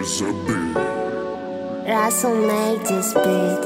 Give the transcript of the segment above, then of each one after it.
Russell make this beat.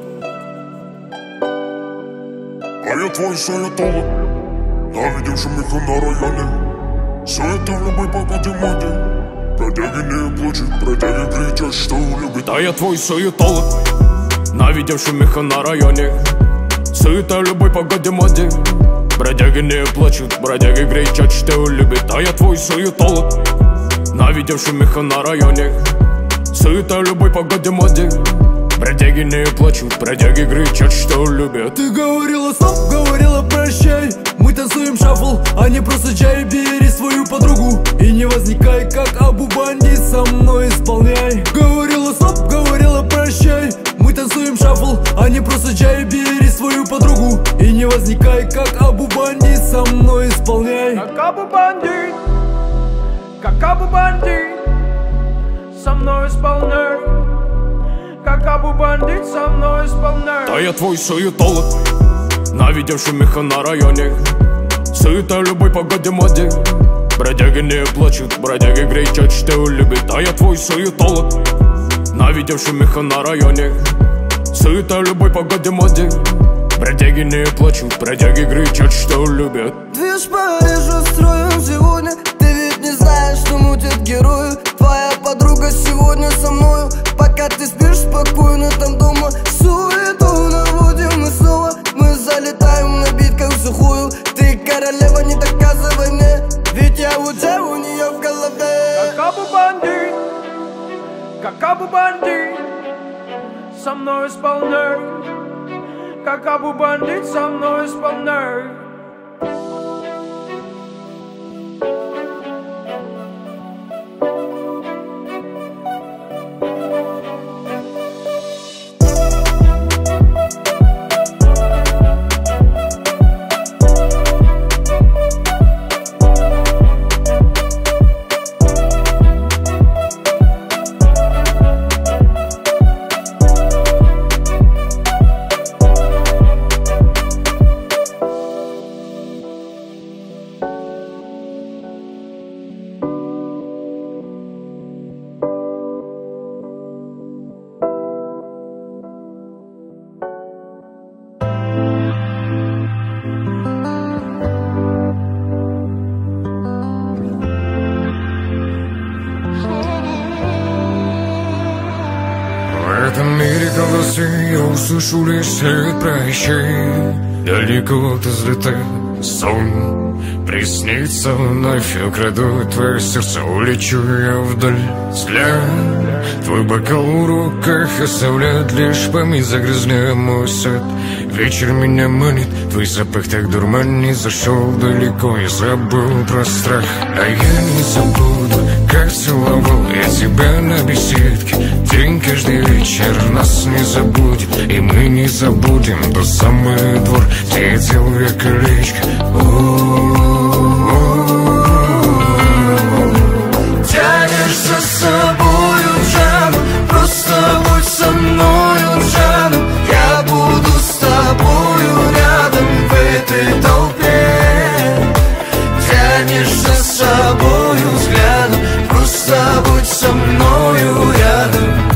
А я твой суетолог, навидел шумиха на районе. Суета в любой погоде моде. Бродяги не плачут, бродяги кричат, что любят. А я твой суетолог, навидел шумиха на районе. Суета в любой погоде моде. Бродяги не плачут, бродяги кричат, что любят. А я твой суетолог, навидел шумиха на районе. Суета в любой погоде моде. Бродяги не плачут, бродяги кричат, что любят. Ты говорила стоп, говорила прощай. Мы танцуем шафл, а не просто чай. Бери свою подругу и не возникай, как Абу Бандит, со мной исполняй. Говорила стоп, говорила прощай. Мы танцуем шафл, а не просто чай. Бери свою подругу и не возникай, как Абу Бандит, со мной исполняй. Как Абу Бандит, как Абу Бандит, со мной исполняй. Как Абу Бандит, со мной исполняй. Да я твой суетолог, навидел шумиха на районе. Суета в любой погоде моде. Бродяги не плачут, бродяги кричат, что любят. Да я твой суетолог, навидел шумиха на районе. Суета в любой погоде моде. Бродяги не плачут, бродяги кричат, что любят. Движ Парижа строим сегодня. Ты ведь не знаешь, что мутят герои. Твоя подруга сегодня со мною. Пока ты спишь спокойно там дома. Суету наводим и снова мы залетаем на бит как в сухую. Ты королева, не доказывай мне, ведь я уже у нее в голове. Как Абу Бандит, как Абу Бандит, со мной исполняй. Как Абу Бандит, со мной исполняй. В этом мире голосы я услышу лишь след прощай. Далеко ты взлетает сон, приснится вновь, украду твое сердце, улечу я вдаль. Взгляд, твой бокал в руках оставляет лишь память, загрязняя мой сад. Вечер меня манит, твой запах так дурманит. Зашел далеко, я забыл про страх. А я не забуду, как целовал я тебя на беседке. День каждый вечер нас не забудет, и мы не забудем до самый двор, где я делал я колечко. Тянешься с собою, Джану, просто будь со мною, Джану. Я буду с тобою рядом в этой толпе. Тянешься с собою взглядом, просто будь со мною рядом.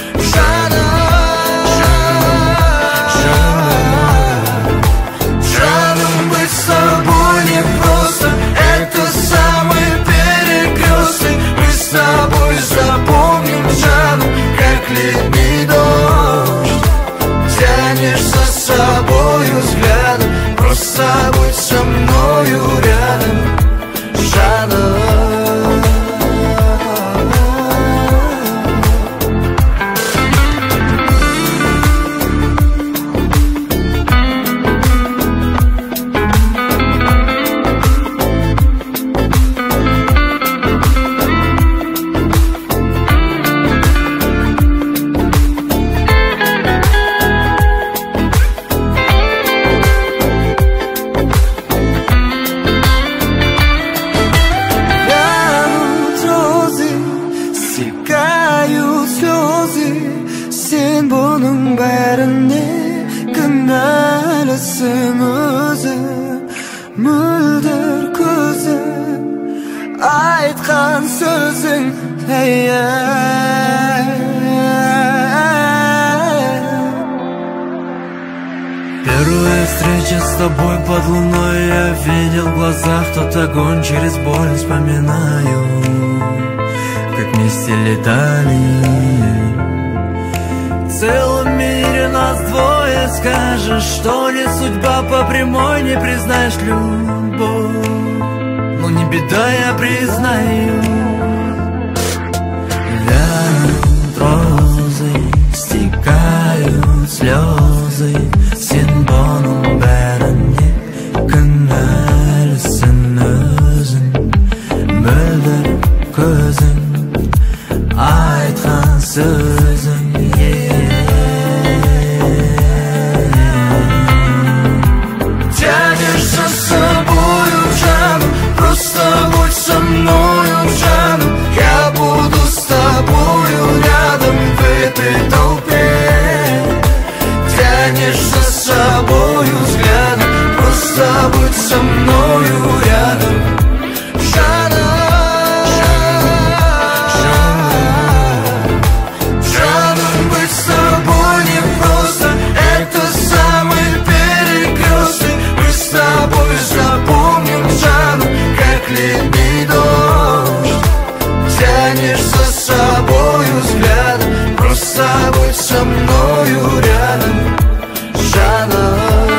Жаном быть с тобой непросто, это самый перекресток. Мы с тобой запомним, Жану, как летний дождь. Тянешься с собою взглядом, просто будь со мною рядом, Жанна. Sen bunun bärini kınalısın özüm, müldir közüm, aytkan sözün hey. Молча с тобой под луной я видел в глазах тот огонь, через боль вспоминаю, как вместе летали. В целом мире нас двое, скажешь, что не судьба по прямой, не признаешь любовь. Ну не беда, я признаю. Вянут розы, стекают слезы, синбонum бәріне кінәлісің өзің. Мөлдір көзің айтқан сөзің. Тянешь за собою, жаным, просто будь со мною, жаным. Я буду с тобою рядом в этой толпе. Тянешь за собою взглядом, просто будь со мною рядом, жаным. Жаным, быть с тобой непросто, это самый перекресток. Мы с тобой запомним, жаным, как летний дождь. Тянешь за собою взглядом, просто будь со мною рядом, жаным.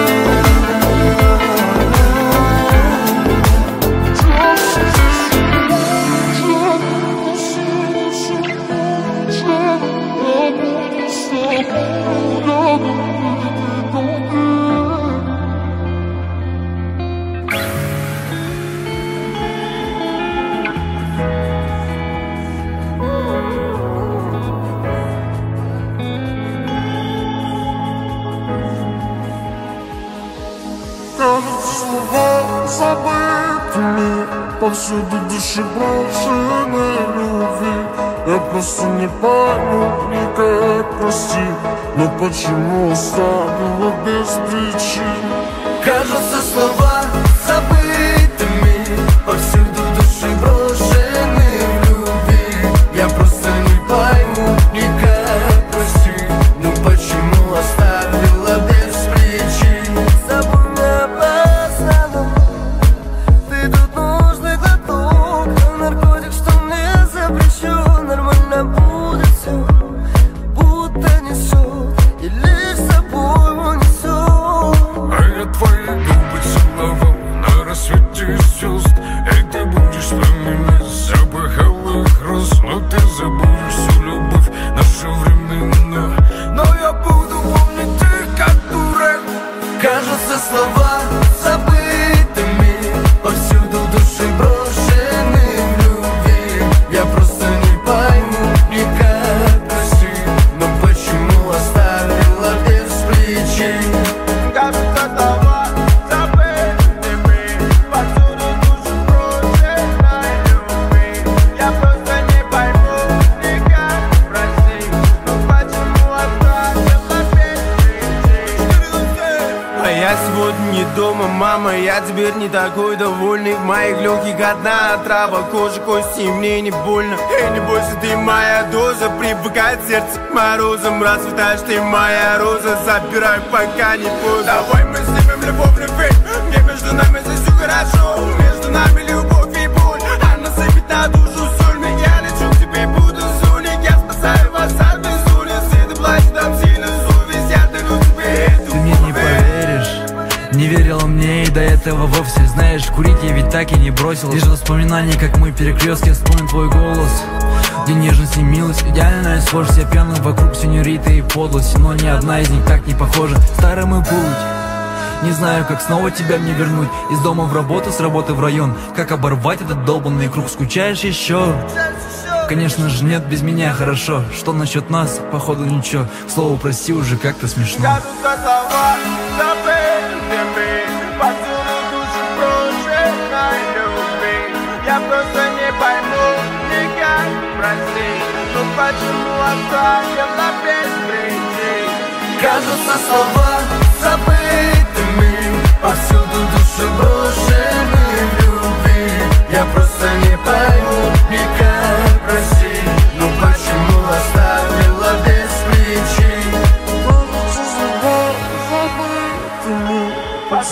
Забытыми повсюду души брошенной любви. Я просто не пойму никак, прости, но почему оставила без причин? Кажутся слова забытыми, повсюду души брошены в любви. Я просто не пойму никак, прости, но почему оставила без причин? Забудь меня, пожалуйста. Ты тут нужный глоток, наркотик, что мне запрещен. Нормально будет все, будто несет, и лишь собой унесет. А я твои губы целовал на рассвете звезд. И ты будешь вспоминать запах алых роз. Но ты забудешь всю любовь нашу временную. Но я буду помнить их как дурак. Кажутся слова забытыми, повсюду души брошены в любви. Я просто не пойму никак, прости, но почему оставила без причин? Кажутся слова забытыми, повсюду души брошены в любви. Я просто не пойму никак, прости, но почему оставила без причин? А я сегодня не дома, мама, я теперь не такой довольный. В моих легких одна отрава, кожа, кости, и мне не больно. Эй, не бойся, ты моя доза, привыкает сердце к морозам. Расцветаешь, ты моя роза, забирай, пока не поздно. Давай мы снимем любовный фильм, где между нами здесь все хорошо. Между нами любовь и боль, она сыпет на душу соль. Но я лечу к тебе, буду зоник, я спасаю вас от безумия. Света плачет, там сильно совесть, я дарю тебе эту. Ты мне не поверишь, не верила мне и до этого вовсе. Знаешь, курить я ведь так и не бросил. Лишь воспоминания, как мы перекрестки, вспомнил твой голос, где нежность и милость, идеальная схожесть. Я пьяный вокруг сеньориты и подлость, но ни одна из них так не похожа. Старый мой путь, не знаю, как снова тебя мне вернуть. Из дома в работу, с работы в район. Как оборвать этот долбанный круг? Скучаешь еще? Конечно же нет, без меня хорошо. Что насчет нас? Походу ничего. К слову, прости, уже как-то смешно. Кажутся слова забытыми, повсюду души брошенной любви. Я просто не пойму никак, прости, но почему оставила без причин? Кажутся слова забытыми, повсюду души брошены в любви. Я просто не пойму никак, прости, но почему оставила без причин? Кажутся слова забытыми,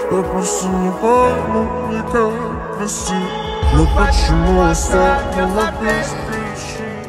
Я просто не пойму никак, прости. Но почему оставила без причин?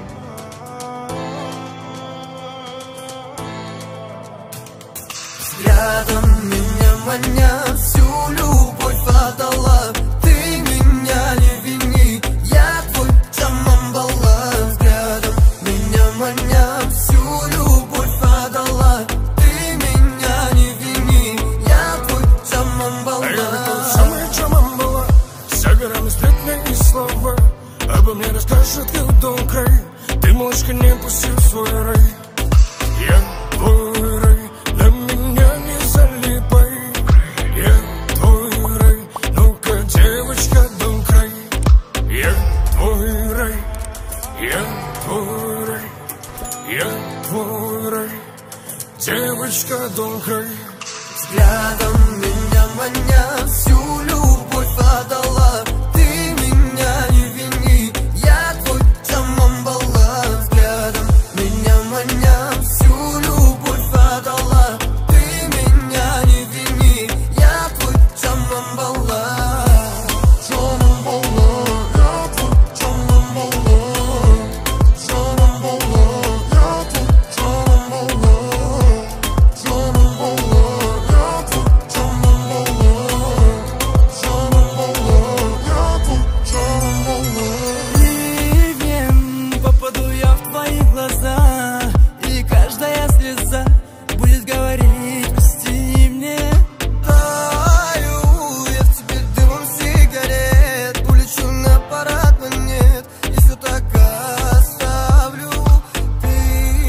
Взглядом меня маня, всю любовь отдала. Ты меня не вини, я твой Джамамбала. Взглядом меня маня, всю любовь отдала. Ты меня не вини, я твой Джамамбала. Самая Джамамбала, за горами сплетные слова. Обо мне расскажут, как дом край. Ты, малышка, не пусти в свой рай. Я твой рай, на меня не залипай. Я твой рай, ну-ка, девочка, дом край. Я твой рай, я твой рай, я твой рай. Девочка, дом край. Взглядом меня маня, всю любовь отдала. Ты меня не вини, я твой Джамамбала. Взглядом меня маня, всю любовь отдала. Ты меня не вини, я твой Джамамбала. Джамамбала, я твой Джамамбала. Джамамбала, я твой Джамамбала. Джамамбала, я твой Джамамбала. Джамамбала, я твой Джамамбала. Ливнем попаду я в твои глаза, и каждая слеза будет говорить: прости мне. Таю я в тебе дымом сигарет, улечу на парад монет, и все так оставлю. Ты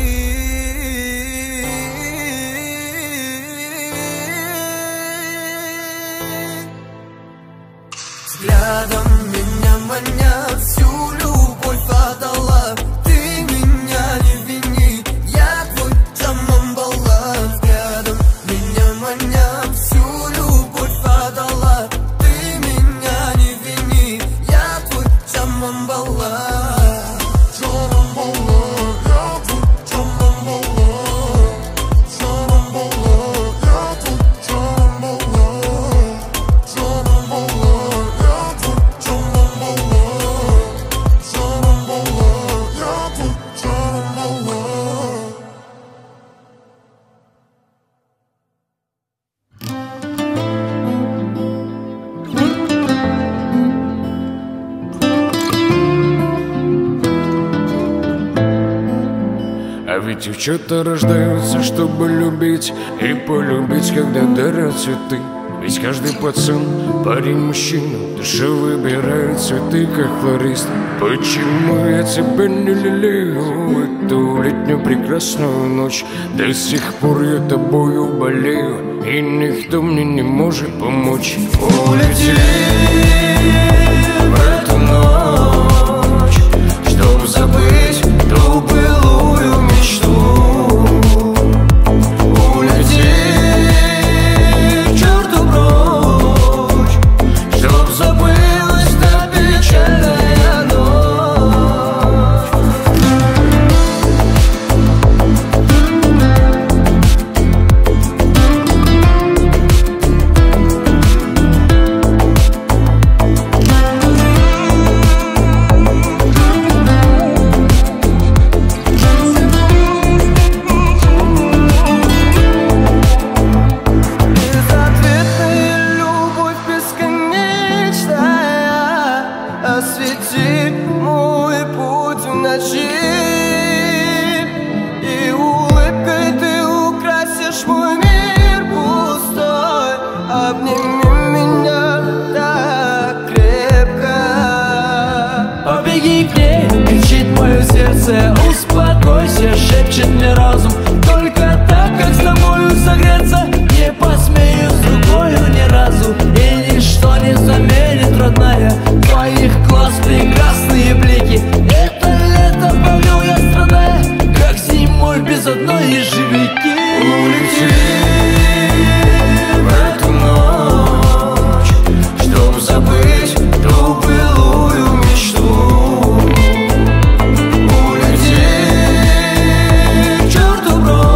взглядом меня маня, всю любовь отдала. Ты меня не вини, я твой Джамамбала. Взглядом меня маня, всю любовь отдала. Ты меня не вини, я твой Джамамбала. Джамамбала, я твой Джамамбала. Джамамбала, я твой Джамамбала. Джамамбала, я твой Джамамбала. Джамамбала, я твой Джамамбала. А ведь девчата рождаются, чтобы любить и полюбить, когда дарят цветы. Ведь каждый пацан, парень, мужчина, душа выбирает цветы, как флорист. Почему я тебя не лелею эту летнюю прекрасную ночь? До сих пор я тобою болею, и никто мне не может помочь. Улети в эту ночь, чтоб забыть ту былую мечту. Улети к черту прочь, чтоб забылась та печальная ночь. Освети мой путь в ночи, и улыбкой ты украсишь мой мир пустой. Обними меня так крепко. Побеги к ней, кричит мое сердце, успокойся, шепчет мне разум. Только так, как с тобою согреться, не посмею с другою ни разу. И ничто не заменит, родная, твоих глаз прекрасные блики. Это лето провел я, страдая, как зимой без одной ежевики. Улети в эту ночь, чтоб забыть ту былую мечту. Улети к черту прочь,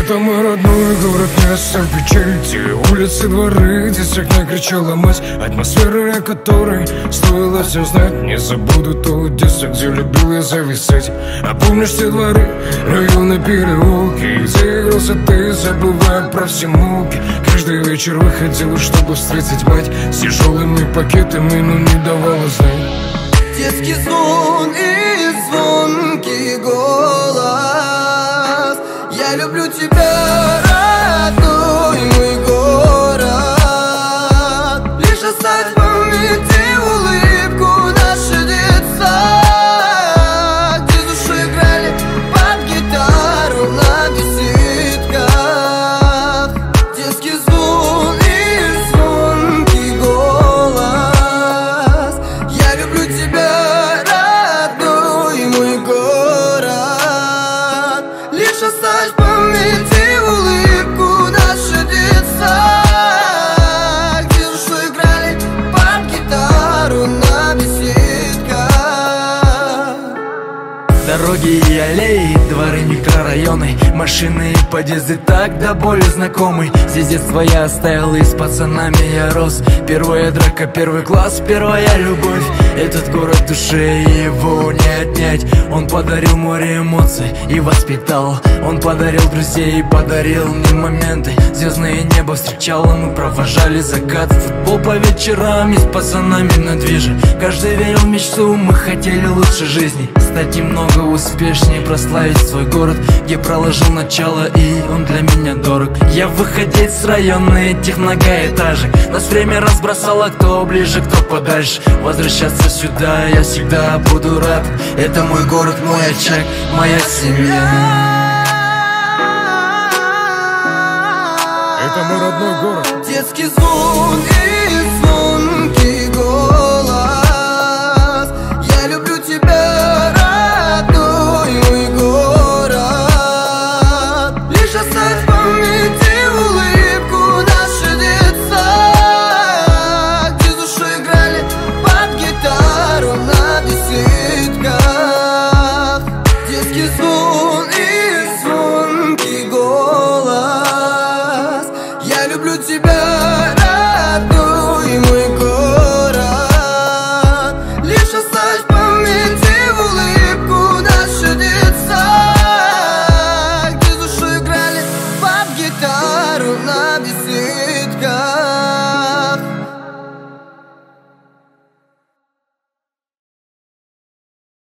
Это мой родной город, место в печати. Улицы, дворы, здесь окна кричала мать. Атмосфера, о которой стоило все знать. Не забуду то детство, где любил я зависать. А помнишь те дворы, районы, переулки, где игрался ты, забывая про все муки. Каждый вечер выходила, чтобы встретить мать с тяжелыми пакетами, но не давала знать. Детский звон и звонкий голос. Я люблю тебя, родной мой город. Лишь оставь в памяти улыбку нашего детства, где души играли под гитару на беседках. Детский звон и звонкий голос. Я люблю тебя, родной мой город. Лишь оставь в памяти улыбку нашего детства, где души играли под гитару на беседках. Дороги и аллеи, дворы, микрорайоны, машины и подъезды так до боли знакомы. Здесь детство я оставил, и с пацанами я рос. Первая драка, первый класс, первая любовь. Этот город в душе, его не отнять. Он подарил море эмоций и воспитал. Он подарил друзей и подарил мне моменты. Звездное небо встречало, мы провожали закат. Футбол по вечерам и с пацанами на движе. Каждый верил в мечту, мы хотели лучше жизни. Стать немного успешнее, прославить свой город, где проложил начало, и он для меня дорог. Я выходить с района этих многоэтажек. Нас время разбросало, кто ближе, кто подальше. Возвращаться сюда я всегда буду рад. Это мой город, мой очаг, моя семья. Это мой родной город. Детский звон и звонкий голос. Я люблю тебя, родной мой город. Лишь оставь в памяти улыбку нашего детства, где души играли под гитару на беседках. Детский звон и звонкий голос. Я люблю тебя, родной мой город. Лишь оставь в памяти улыбку нашего детства, где души играли под гитару на беседках.